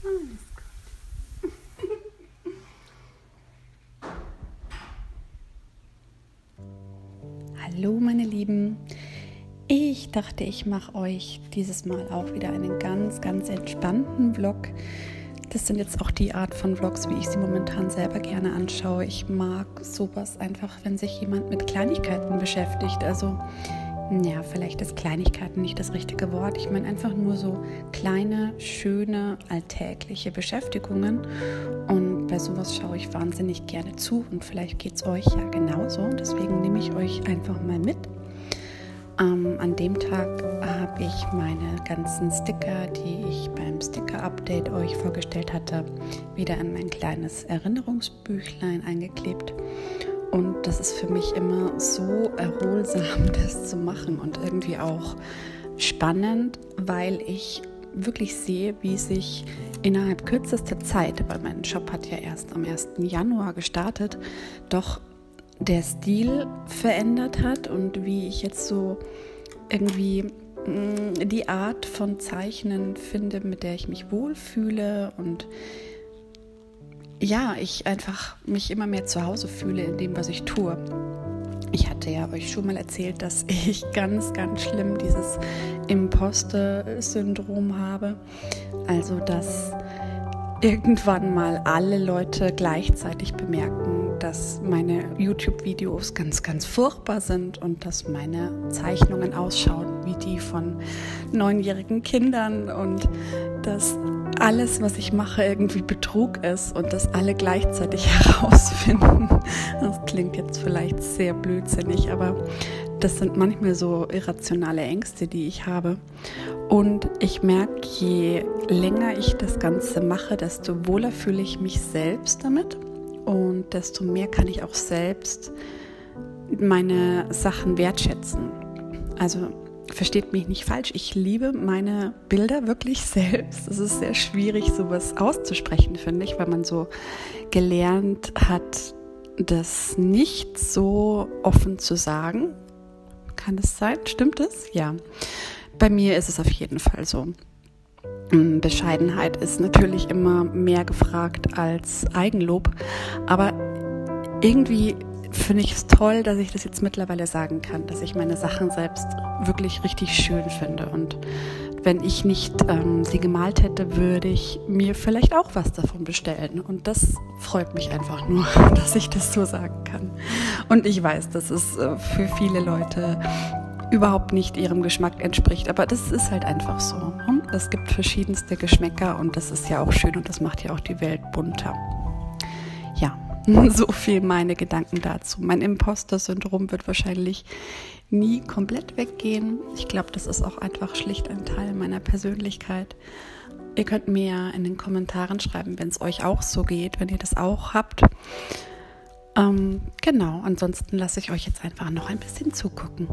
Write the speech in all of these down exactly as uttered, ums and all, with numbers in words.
Alles gut. Hallo meine Lieben, ich dachte, ich mache euch dieses Mal auch wieder einen ganz, ganz entspannten Vlog. Das sind jetzt auch die Art von Vlogs, wie ich sie momentan selber gerne anschaue. Ich mag sowas einfach, wenn sich jemand mit Kleinigkeiten beschäftigt. Also, ja, vielleicht ist Kleinigkeiten nicht das richtige Wort. Ich meine einfach nur so kleine, schöne, alltägliche Beschäftigungen. Und bei sowas schaue ich wahnsinnig gerne zu. Und vielleicht geht es euch ja genauso. Deswegen nehme ich euch einfach mal mit. Ähm, an dem Tag habe ich meine ganzen Sticker, die ich beim Sticker-Update euch vorgestellt hatte, wieder in mein kleines Erinnerungsbüchlein eingeklebt. Und das ist für mich immer so erholsam, das zu machen und irgendwie auch spannend, weil ich wirklich sehe, wie sich innerhalb kürzester Zeit, weil mein Shop hat ja erst am ersten Januar gestartet, doch der Stil verändert hat und wie ich jetzt so irgendwie mh, die Art von Zeichnen finde, mit der ich mich wohlfühle und ja, ich einfach mich immer mehr zu Hause fühle in dem, was ich tue. Ich hatte ja euch schon mal erzählt, dass ich ganz, ganz schlimm dieses Imposter-Syndrom habe. Also, dass irgendwann mal alle Leute gleichzeitig bemerken, dass meine YouTube-Videos ganz, ganz furchtbar sind und dass meine Zeichnungen ausschauen wie die von neunjährigen Kindern und dass alles, was ich mache, irgendwie Betrug ist und dass alle gleichzeitig herausfinden. Das klingt jetzt vielleicht sehr blödsinnig, aber das sind manchmal so irrationale Ängste, die ich habe. Und ich merke, je länger ich das Ganze mache, desto wohler fühle ich mich selbst damit und desto mehr kann ich auch selbst meine Sachen wertschätzen. Also versteht mich nicht falsch, ich liebe meine Bilder wirklich selbst. Es ist sehr schwierig, sowas auszusprechen, finde ich, weil man so gelernt hat, das nicht so offen zu sagen. Kann das sein? Stimmt es? Ja. Bei mir ist es auf jeden Fall so. Bescheidenheit ist natürlich immer mehr gefragt als Eigenlob, aber irgendwie finde ich es toll, dass ich das jetzt mittlerweile sagen kann, dass ich meine Sachen selbst wirklich richtig schön finde. Und wenn ich nicht ähm, sie gemalt hätte, würde ich mir vielleicht auch was davon bestellen. Und das freut mich einfach nur, dass ich das so sagen kann. Und ich weiß, dass es äh, für viele Leute überhaupt nicht ihrem Geschmack entspricht. Aber das ist halt einfach so. Hm? Es gibt verschiedenste Geschmäcker und das ist ja auch schön und das macht ja auch die Welt bunter. Ja. So viel meine Gedanken dazu. Mein Imposter-Syndrom wird wahrscheinlich nie komplett weggehen. Ich glaube, das ist auch einfach schlicht ein Teil meiner Persönlichkeit. Ihr könnt mir in den Kommentaren schreiben, wenn es euch auch so geht, wenn ihr das auch habt. Ähm, genau, ansonsten lasse ich euch jetzt einfach noch ein bisschen zugucken.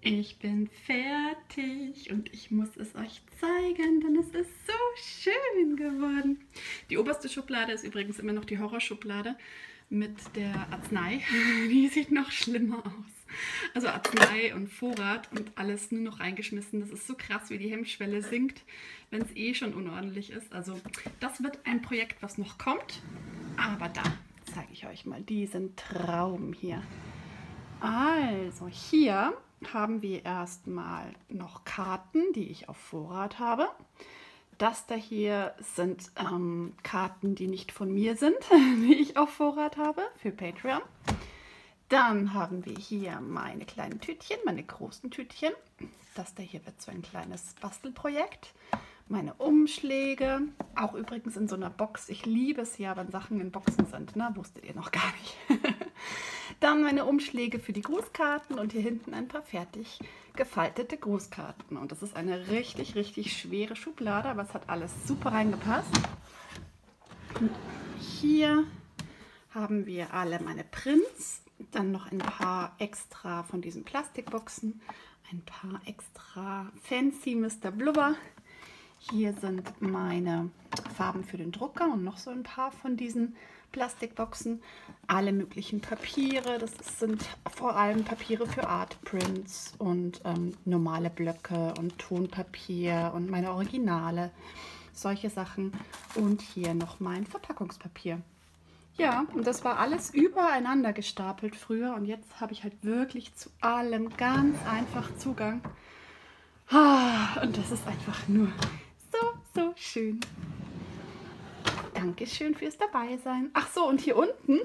Ich bin fertig und ich muss es euch zeigen, denn es ist so schön geworden. Die oberste Schublade ist übrigens immer noch die Horrorschublade mit der Arznei. Die sieht noch schlimmer aus. Also Arznei und Vorrat und alles nur noch reingeschmissen. Das ist so krass, wie die Hemmschwelle sinkt, wenn es eh schon unordentlich ist. Also das wird ein Projekt, was noch kommt. Aber da zeige ich euch mal diesen Traum hier. Also hier haben wir erstmal noch Karten, die ich auf Vorrat habe. Das da hier sind ähm, Karten, die nicht von mir sind, die ich auf Vorrat habe für Patreon. Dann haben wir hier meine kleinen Tütchen, meine großen Tütchen. Das da hier wird so ein kleines Bastelprojekt. Meine Umschläge, auch übrigens in so einer Box. Ich liebe es ja, wenn Sachen in Boxen sind, ne? Wusstet ihr noch gar nicht. Dann meine Umschläge für die Grußkarten und hier hinten ein paar fertig gefaltete Grußkarten. Und das ist eine richtig, richtig schwere Schublade, aber es hat alles super reingepasst. Und hier haben wir alle meine Prints. Dann noch ein paar extra von diesen Plastikboxen. Ein paar extra fancy Mister Blubber. Hier sind meine Farben für den Drucker und noch so ein paar von diesen Plastikboxen. Alle möglichen Papiere, das sind vor allem Papiere für Artprints und ähm, normale Blöcke und Tonpapier und meine Originale, solche Sachen. Und hier noch mein Verpackungspapier. Ja, und das war alles übereinander gestapelt früher und jetzt habe ich halt wirklich zu allem ganz einfach Zugang. Ah, und das ist einfach nur so, so schön. Dankeschön fürs Dabeisein. Ach so, und hier unten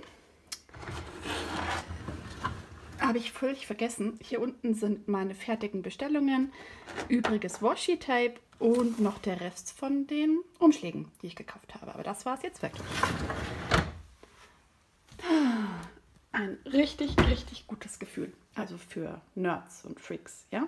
habe ich völlig vergessen. Hier unten sind meine fertigen Bestellungen, übriges Washi-Tape und noch der Rest von den Umschlägen, die ich gekauft habe. Aber das war es jetzt wirklich. Ein richtig, richtig gutes Gefühl. Also für Nerds und Freaks, ja?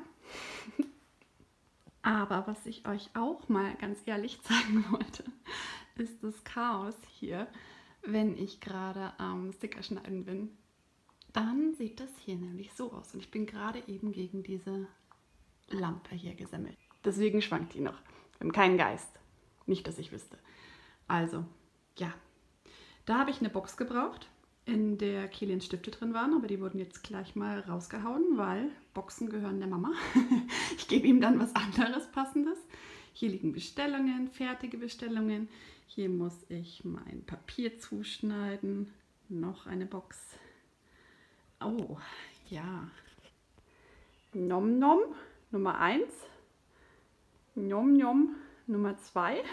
Aber was ich euch auch mal ganz ehrlich zeigen wollte, ist das Chaos hier, wenn ich gerade am Sticker schneiden bin. Dann sieht das hier nämlich so aus. Und ich bin gerade eben gegen diese Lampe hier gesemmelt. Deswegen schwankt die noch. Wir haben keinen Geist. Nicht, dass ich wüsste. Also, ja. Da habe ich eine Box gebraucht, in der Kilians Stifte drin waren, aber die wurden jetzt gleich mal rausgehauen, weil Boxen gehören der Mama. Ich gebe ihm dann was anderes Passendes. Hier liegen Bestellungen, fertige Bestellungen. Hier muss ich mein Papier zuschneiden. Noch eine Box. Oh, ja. Nom Nom Nummer eins. Nom Nom Nummer zwei.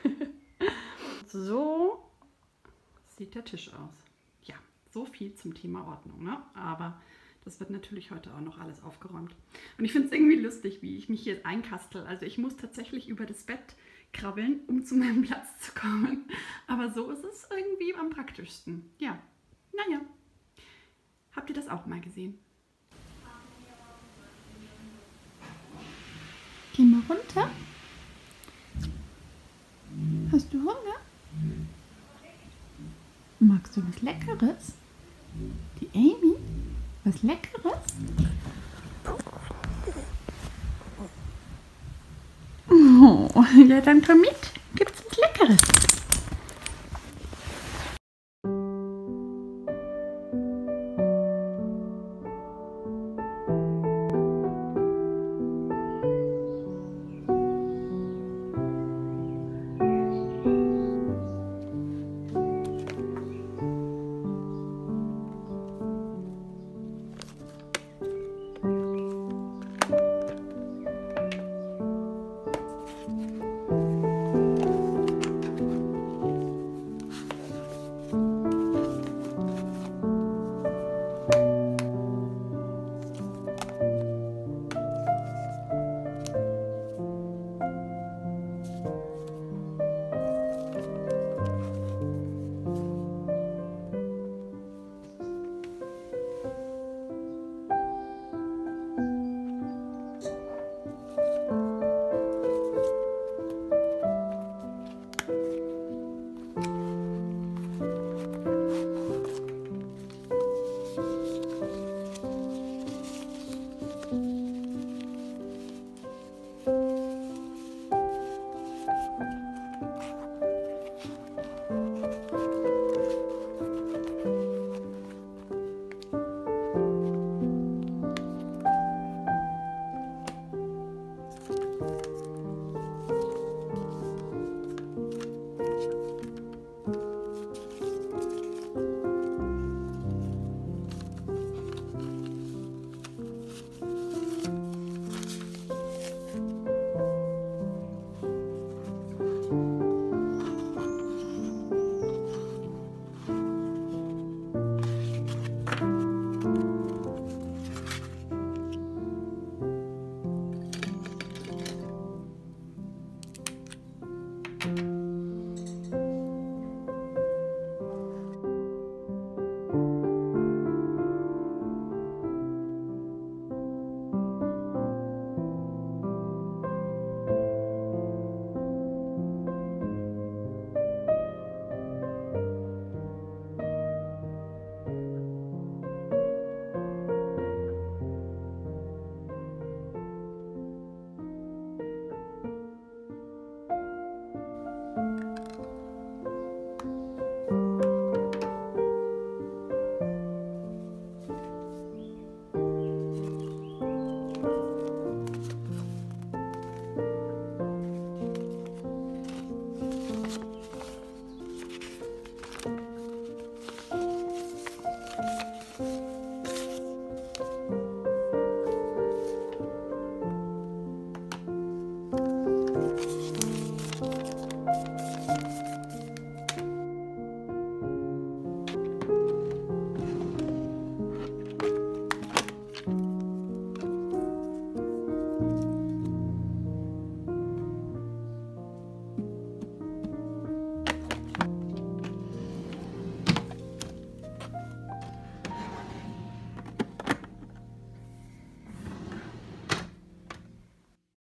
So sieht der Tisch aus. Ja, so viel zum Thema Ordnung, ne? Aber das wird natürlich heute auch noch alles aufgeräumt. Und ich finde es irgendwie lustig, wie ich mich hier einkastel. Also ich muss tatsächlich über das Bett krabbeln, um zu meinem Platz zu kommen. Aber so ist es irgendwie am praktischsten. Ja, naja. Habt ihr das auch mal gesehen? Geh mal runter. Hast du Hunger? Magst du was Leckeres? Die Amy? Was Leckeres? Oh, ja, dann komm mit. Gibt's was Leckeres?